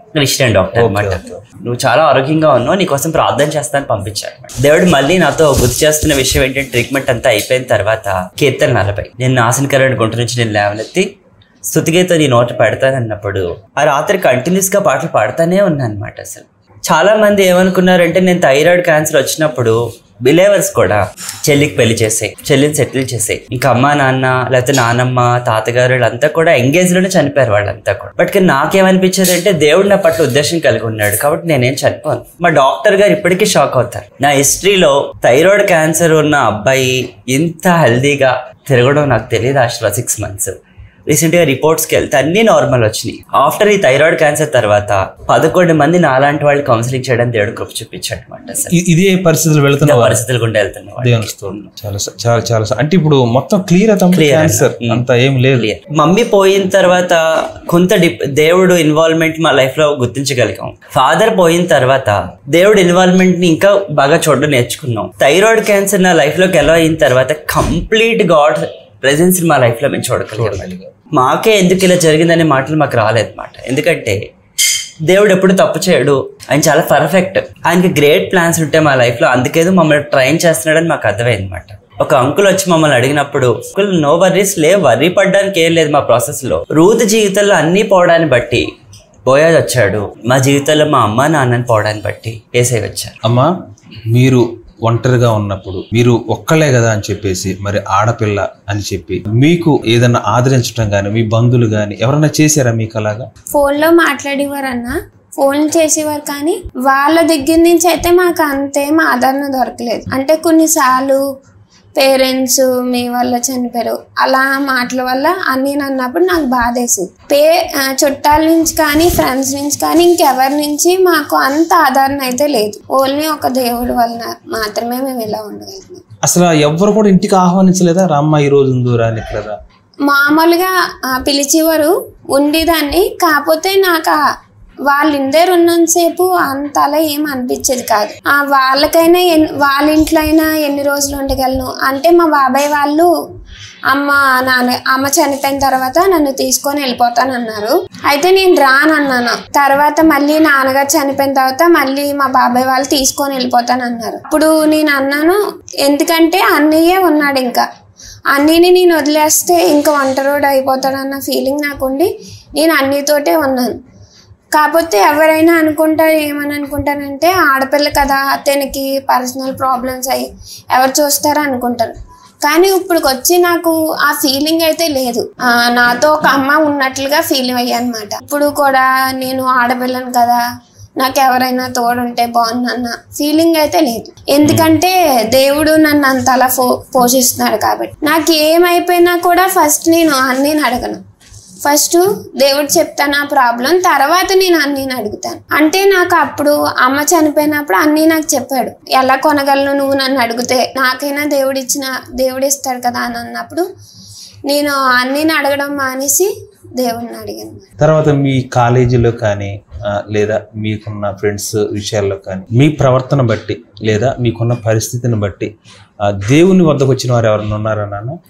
క్రిస్టియన్ డాక్టర్ అనమాట. నువ్వు చాలా ఆరోగ్యంగా ఉన్నావు, నీకోసం ప్రార్థన చేస్తాను పంపించారు. దేవుడు మళ్ళీ నాతో గుర్తు చేస్తున్న విషయం ఏంటంటే ట్రీట్మెంట్ అంతా అయిపోయిన తర్వాత కీర్తన నలభై నేను నాశనకరమైన గుంట నుంచి నేను లేవనెత్తి స్తుతిగీత నీ నోట పెడతానన్నప్పుడు ఆ రాత్రి కంటిన్యూస్ గా పాటలు పాడుతానే ఉన్నా అనమాట. అసలు చాలా మంది ఏమనుకున్నారంటే నేను థైరాయిడ్ క్యాన్సర్ వచ్చినప్పుడు బిలేవర్స్ కూడా చెల్లికి పెళ్లి చేసాయి, చెల్లిని సెటిల్ చేసాయి, ఇంకా అమ్మ నాన్న లేకపోతే నానమ్మ తాతగారు వీళ్ళంతా కూడా ఎంగేజ్ లోనే చనిపోయారు వాళ్ళంతా కూడా. బట్ నాకేమనిపించేది అంటే దేవుడు నా పట్ల ఉద్దేశం కలిగి ఉన్నాడు కాబట్టి నేనేం చనిపోను. మా డాక్టర్ గారు ఇప్పటికీ షాక్ అవుతారు. నా హిస్టరీలో థైరాయిడ్ క్యాన్సర్ ఉన్న అబ్బాయి ఇంత హెల్దీగా తిరగడం నాకు తెలియదు. ఆ సిక్స్ మంత్స్ రీసెంట్ గా రిపోర్ట్స్ కి వెళ్తే అన్ని నార్మల్ వచ్చినాయి. ఆఫ్టర్ ఈ థైరాయిడ్ క్యాన్సర్ తర్వాత పదకొండు మంది నాలాంటి వాళ్ళు కౌన్సిలింగ్ చేయడం దేవుడు కృప చూపించాడు అనమాట. ఇదే పరిస్థితులు వెళ్తున్న పరిస్థితులు గుండా వెళ్తున్నా చాలా చాలా చాలా అంటే ఇప్పుడు మొత్తం క్లియర్ క్లియర్ అంతా ఏం లేదు. మమ్మీ పోయిన తర్వాత కొంత దేవుడు ఇన్వాల్వ్మెంట్ మా లైఫ్ లో గుర్తించగలిగాం. ఫాదర్ పోయిన తర్వాత దేవుడు ఇన్వాల్వ్మెంట్ ని ఇంకా బాగా చూడడం నేర్చుకున్నాం. థైరాయిడ్ క్యాన్సర్ నా లైఫ్ లోకి ఎలా అయిన తర్వాత కంప్లీట్ గాడ్ ప్రెజెన్స్ మా లైఫ్ లో మేము చూడగలిగాం. మాకే ఎందుకు ఇలా జరిగిందనే మాటలు మాకు రాలేదన్నమాట. ఎందుకంటే దేవుడు ఎప్పుడు తప్పు చేయడు, ఆయన చాలా పర్ఫెక్ట్, ఆయనకి గ్రేట్ ప్లాన్స్ ఉంటాయి మా లైఫ్ లో. అందుకేదో మమ్మల్ని ట్రైన్ చేస్తున్నాడని మాకు అర్థమైంది అనమాట. ఒక అంకుల్ వచ్చి మమ్మల్ని అడిగినప్పుడు అంకుల్ నో వర్రీస్ లే, వర్రీ పడ్డానికి ఏం లేదు మా ప్రాసెస్ లో. రూత్ జీవితంలో అన్ని పోవడాన్ని బట్టి బోయాజ్ వచ్చాడు, మా జీవితంలో మా అమ్మ నాన్నని పోవడాన్ని బట్టి ఏసై వచ్చారు. అమ్మా మీరు ఒంటరిగా ఉన్నప్పుడు మీరు ఒక్కలే కదా అని చెప్పేసి మరి ఆడపిల్ల అని చెప్పి మీకు ఏదన్నా ఆదరించడం గానీ మీ బంధువులు గానీ ఎవరైనా చేశారా మీకు అలాగా? ఫోన్ లో మాట్లాడేవారన్నా, ఫోన్ చేసేవారు, కానీ వాళ్ళ దగ్గర నుంచి అయితే మాకు అంతేం ఆదరణ దొరకలేదు. అంటే కొన్నిసార్లు పేరెంట్స్ మీ వల్ల చనిపోయారు అలా మాటల వల్ల అన్నీ అన్నప్పుడు నాకు బాధేసింది. పే చుట్టాల నుంచి కానీ ఫ్రెండ్స్ నుంచి కానీ ఇంకెవరి నుంచి మాకు అంత ఆదరణ అయితే లేదు. ఓన్లీ ఒక దేవుడి వలన మాత్రమే మేము ఇలా ఉండగలుగుతాం. అసలు ఎవరు కూడా ఇంటికి ఆహ్వానించలేదా? రామ్మ ఈ రోజు ఉందో రాని ఇక్కడ మామూలుగా పిలిచేవారు, ఉండేదాన్ని. కాకపోతే నాకు వాళ్ళ ఇందరు ఉన్నంతసేపు అంత అలా ఏం అనిపించేది కాదు. ఆ వాళ్ళకైనా వాళ్ళ ఇంట్లో అయినా ఎన్ని రోజులు ఉండగలను అంటే మా బాబాయ్ వాళ్ళు అమ్మ నాన్న అమ్మ చనిపోయిన తర్వాత నన్ను తీసుకొని వెళ్ళిపోతాను అన్నారు. అయితే నేను రానన్నాను. తర్వాత మళ్ళీ నాన్నగారు చనిపోయిన తర్వాత మళ్ళీ మా బాబాయ్ వాళ్ళు తీసుకొని వెళ్ళిపోతాను అన్నారు. అప్పుడు నేను అన్నాను, ఎందుకంటే అన్నయ్యే ఉన్నాడు, ఇంకా అన్నీని నేను వదిలేస్తే ఇంకా ఒంటరోడు అయిపోతాడన్న ఫీలింగ్ నాకుండి నేను అన్నీతోటే ఉన్నాను. కాకపోతే ఎవరైనా అనుకుంటారు, ఏమని అనుకుంటారంటే ఆడపిల్ల కదా అతనికి పర్సనల్ ప్రాబ్లమ్స్ అయ్యి ఎవరు చూస్తారో అనుకుంటారు. కానీ ఇప్పుడు వచ్చి నాకు ఆ ఫీలింగ్ అయితే లేదు. నాతో ఒక అమ్మ ఉన్నట్లుగా ఫీల్ అయ్యా అనమాట. ఇప్పుడు కూడా నేను ఆడపిల్లను కదా నాకు ఎవరైనా తోడుంటే బాగుందన్న ఫీలింగ్ అయితే లేదు. ఎందుకంటే దేవుడు నన్ను అంత అలా పో పోషిస్తున్నాడు కాబట్టి. నాకు ఏమైపోయినా కూడా ఫస్ట్ నేను అన్నీ అడగను. ఫస్ట్ దేవుడు చెప్తాను ఆ ప్రాబ్లం, తర్వాత నేను అన్నీని అడుగుతాను. అంటే నాకు అప్పుడు అమ్మ చనిపోయినప్పుడు అన్నీ నాకు చెప్పాడు, ఎలా కొనగలను నువ్వు నన్ను అడిగితే, నాకైనా దేవుడు ఇచ్చిన దేవుడు ఇస్తాడు కదా అని అన్నప్పుడు నేను అన్నీని అడగడం మానేసి దేవుడిని అడిగాను. తర్వాత మీ కాలేజీలో కానీ లేదా మీకున్న ఫ్రెండ్స్ విషయాల్లో కానీ మీ ప్రవర్తన బట్టి లేదా మీకున్న పరిస్థితిని బట్టి దేవుని వద్దకు వచ్చిన వారు ఎవరైనా ఉన్నారా నాన్న?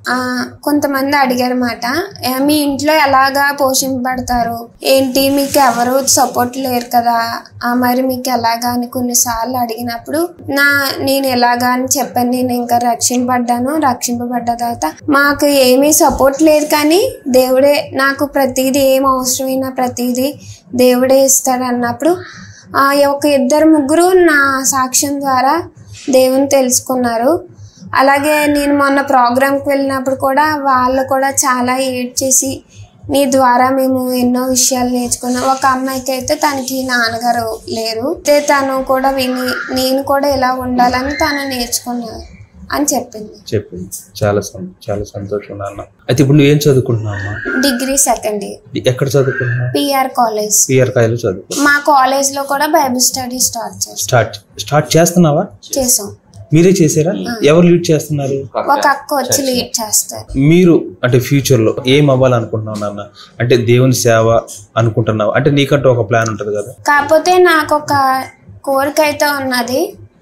కొంతమంది అడిగారు మాట, మీ ఇంట్లో ఎలాగా పోషింపబడతారు ఏంటి, మీకు ఎవరు సపోర్ట్ లేరు కదా మరి మీకు ఎలాగా అని కొన్నిసార్లు అడిగినప్పుడు నా నేను ఎలాగా అని చెప్పాను. నేను ఇంకా రక్షింపబడ్డాను. రక్షింపబడ్డ తర్వాత మాకు ఏమీ సపోర్ట్ లేదు, కానీ దేవుడే నాకు ప్రతిదీ ఏం అవసరమైనా ప్రతిదీ దేవుడే ఇస్తాడు అన్నప్పుడు ఒక ఇద్దరు ముగ్గురు నా సాక్ష్యం ద్వారా దేవుని తెలుసుకున్నారు. అలాగే నేను మొన్న ప్రోగ్రామ్కి వెళ్ళినప్పుడు కూడా వాళ్ళు కూడా చాలా ఏడ్ చేసి నీ ద్వారా మేము ఎన్నో విషయాలు నేర్చుకున్నాం. ఒక అమ్మాయికి అయితే తనకి నాన్నగారు లేరు, అయితే తను కూడా విని నేను కూడా ఇలా ఉండాలని తను నేర్చుకున్నాను అని చెప్పింది చెప్పింది చాలా చాలా సంతోషం నాన్న. అయితే ఇప్పుడు నువ్వు ఏం చదువుకుంటున్నావా? Degree second year. ఎక్కడ చదువుకుంటున్నావు? PR college. పిఆర్ కాలేజ్ చదువు. మా కాలేజ్ లో కూడా బైబిల్ స్టడీ స్టార్ట్ చేస్తాం. స్టార్ట్ స్టార్ట్ చేస్తున్నావా? చేసాం. మీరే చేసారా? ఎవరు లీడ్ చేస్తున్నారు? ఒక అక్క వచ్చి లీడ్ చేస్తారు. మీరు అంటే ఫ్యూచర్ లో ఏం అవ్వాలనుకుంటున్నావు నాన్న? అంటే దేవుని సేవ అనుకుంటున్నావు అంటే నీకంటూ ఒక ప్లాన్ ఉంటది కదా. కాకపోతే నాకు ఒక కోరిక అయితే ఉన్నది.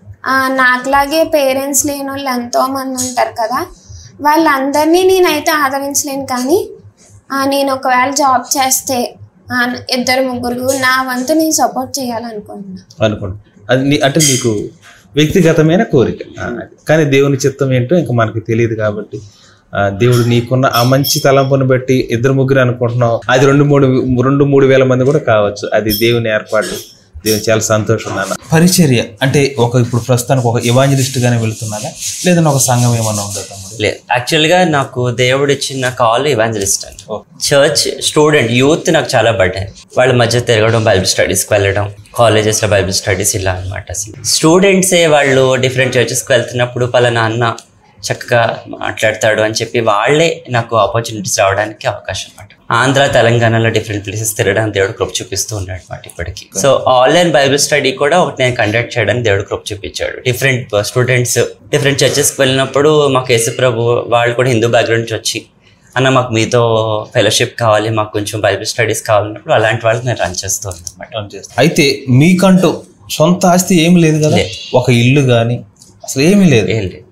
నాకులాగే పేరెంట్స్ లేని వాళ్ళు ఎంతో మంది ఉంటారు కదా, వాళ్ళందరినీ నేనైతే ఆదరించలేను. కానీ నేను ఒకవేళ జాబ్ చేస్తే ఇద్దరు ముగ్గురు నా వంతు నేను సపోర్ట్ చేయాలనుకుంటున్నా అనుకోండి. అది నీ అంటే నీకు వ్యక్తిగతమైన కోరిక, కానీ దేవుని చిత్తం ఏంటో ఇంకా మనకి తెలియదు కాబట్టి దేవుడు నీకున్న ఆ మంచి తలంపును బట్టి ఇద్దరు ముగ్గురు అనుకుంటున్నావు, అది రెండు మూడు రెండు మూడు వేల మంది కూడా కావచ్చు. అది దేవుని ఏర్పాటు. దేవుని చాలా సంతోషం నాన్న. పరిచర్య అంటే ఒక ఇప్పుడు ప్రస్తుతానికి ఒక ఇవాంజలిస్ట్ గానే వెళ్తున్నారా, లేదంటే ఒక సంఘం ఏమన్నా ఉందా తమ్ముడు? లేదు, యాక్చువల్గా నాకు దేవుడు ఇచ్చిన కాల్ ఇవాంజలిస్ట్ అండి. చర్చ్ స్టూడెంట్ యూత్ నాకు చాలా బర్డెన్. వాళ్ళ మధ్య తిరగడం, బైబిల్ స్టడీస్కి వెళ్ళడం, కాలేజెస్లో బైబిల్ స్టడీస్ ఇలా అనమాట. అసలు స్టూడెంట్సే వాళ్ళు డిఫరెంట్ చర్చెస్కి వెళ్తున్నప్పుడు పలానా అన్న చక్కగా మాట్లాడతాడు అని చెప్పి వాళ్ళే నాకు ఆపర్చునిటీస్ రావడానికి అవకాశం అన్నమాట. ఆంధ్ర తెలంగాణలో డిఫరెంట్ ప్లేసెస్ తిరగడానికి దేవుడు కృప చూపిస్తూ ఉన్నాడు అనమాట ఇప్పటికి. సో ఆన్లైన్ బైబిల్ స్టడీ కూడా ఒకటి నేను కండక్ట్ చేయడానికి దేవుడు కృప చూపించాడు. డిఫరెంట్ స్టూడెంట్స్ డిఫరెంట్ చర్చెస్కి వెళ్ళినప్పుడు మాకు యేసుప్రభు వాళ్ళు కూడా హిందూ బ్యాక్గ్రౌండ్ నుంచి వచ్చి అన్న మాకు మీతో ఫెలోషిప్ కావాలి, మాకు కొంచెం బైబిల్ స్టడీస్ కావాలన్నప్పుడు అలాంటి వాళ్ళకి నేను రన్ చేస్తూ ఉన్నాను అనమాట. అయితే మీకంటూ సొంత ఆస్తి ఏమి లేదు కదా, ఒక ఇల్లు కానీ అసలు ఏమీ లేదు? ఏం లేదు,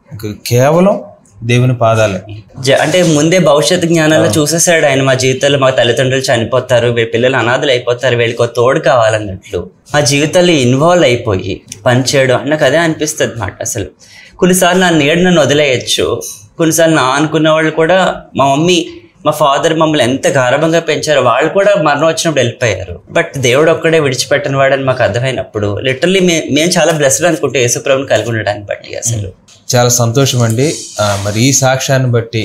కేవలం దేవుని పాదాలే. అంటే ముందే భవిష్యత్తు జ్ఞానాల్లో చూసేసాడు ఆయన. మా జీవితాల్లో మా తల్లిదండ్రులు చనిపోతారు, వీళ్ళ పిల్లలు అనాథలు అయిపోతారు, వీళ్ళకి తోడు కావాలన్నట్లు మా జీవితాల్లో ఇన్వాల్వ్ అయిపోయి పనిచేయడం నాకు అదే అనిపిస్తుంది అన్నమాట. అసలు కొన్నిసార్లు నా నీడ నన్ను వదిలేయచ్చు, కొన్నిసార్లు నా అనుకున్న వాళ్ళు కూడా, మా మమ్మీ మా ఫాదర్ మమ్మల్ని ఎంత గారభంగా పెంచారో వాళ్ళు కూడా మరణం వచ్చినప్పుడు వెళ్ళిపోయారు. బట్ దేవుడు ఒక్కడే విడిచిపెట్టిన వాడని మాకు అర్థమైనప్పుడు లిటరల్లీ మే మేము చాలా బ్లెస్డ్ అనుకుంటే యేసుప్రభుని కలిగి ఉండడానికి బట్టి. అసలు చాలా సంతోషం అండి. మరి ఈ సాక్ష్యాన్ని బట్టి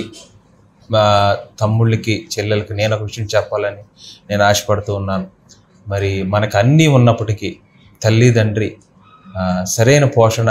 మా తమ్ముళ్ళకి చెల్లెలకి నేను ఒక విషయం చెప్పాలని నేను ఆశపడుతూ ఉన్నాను. మరి మనకు అన్నీ ఉన్నప్పటికీ తల్లిదండ్రి సరైన పోషణ,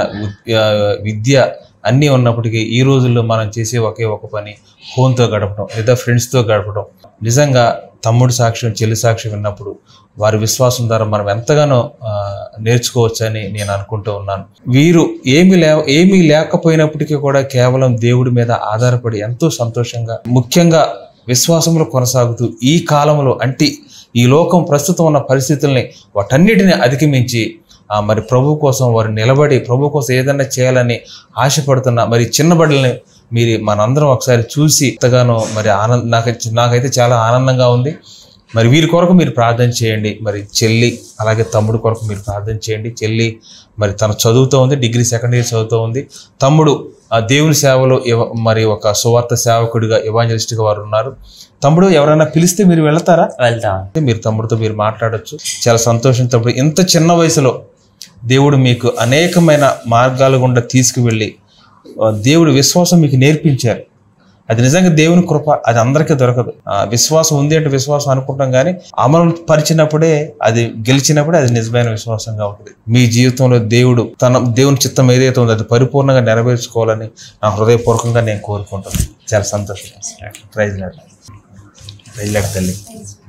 విద్య అన్నీ ఉన్నప్పటికీ ఈ రోజుల్లో మనం చేసే ఒకే ఒక పని ఫోన్తో గడపడం లేదా ఫ్రెండ్స్తో గడపడం. నిజంగా తమ్ముడు సాక్ష్యం, చెల్లి సాక్ష్యం విన్నప్పుడు వారి విశ్వాసం ద్వారా మనం ఎంతగానో నేర్చుకోవచ్చని నేను అనుకుంటూ ఉన్నాను. వీరు ఏమి లే ఏమీ లేకపోయినప్పటికీ కూడా కేవలం దేవుడి మీద ఆధారపడి ఎంతో సంతోషంగా, ముఖ్యంగా విశ్వాసంలో కొనసాగుతూ ఈ కాలంలో అంటే ఈ లోకం ప్రస్తుతం ఉన్న పరిస్థితుల్ని వాటన్నిటిని అధిగమించి మరి ప్రభు కోసం వారు నిలబడి ప్రభు కోసం ఏదైనా చేయాలని ఆశపడుతున్న మరి చిన్న బిడ్డల్ని మీరు మనందరం ఒకసారి చూసి ఎంతగానో మరి ఆనంద నాకు నాకైతే చాలా ఆనందంగా ఉంది. మరి వీరి కొరకు మీరు ప్రార్థన చేయండి. మరి చెల్లి అలాగే తమ్ముడు కొరకు మీరు ప్రార్థన చేయండి. చెల్లి మరి తను చదువుతూ ఉంది, డిగ్రీ సెకండ్ ఇయర్ చదువుతూ ఉంది. తమ్ముడు ఆ దేవుని సేవలో మరి ఒక సువార్త సేవకుడిగా, ఎవాంజలిస్ట్గా వారు ఉన్నారు. తమ్ముడు ఎవరైనా పిలిస్తే మీరు వెళ్తారా? వెళ్తా. మీరు తమ్ముడితో మీరు మాట్లాడచ్చు. చాలా సంతోషం తమ్ముడు. ఇంత చిన్న వయసులో దేవుడు మీకు అనేకమైన మార్గాల గుండా తీసుకువెళ్ళి దేవుడు విశ్వాసం మీకు నేర్పించారు. అది నిజంగా దేవుని కృప, అది అందరికీ దొరకదు. విశ్వాసం ఉంది అంటే విశ్వాసం అనుకుంటాం, కానీ అమలు పరిచినప్పుడే, అది గెలిచినప్పుడే అది నిజమైన విశ్వాసంగా ఉంటుంది. మీ జీవితంలో దేవుడు తన దేవుని చిత్తం ఏదైతే ఉందో అది పరిపూర్ణంగా నెరవేర్చుకోవాలని నా హృదయపూర్వకంగా నేను కోరుకుంటున్నాను. చాలా సంతోషం. Praise lord. ప్రైజ్ లార్డ్ తల్లి.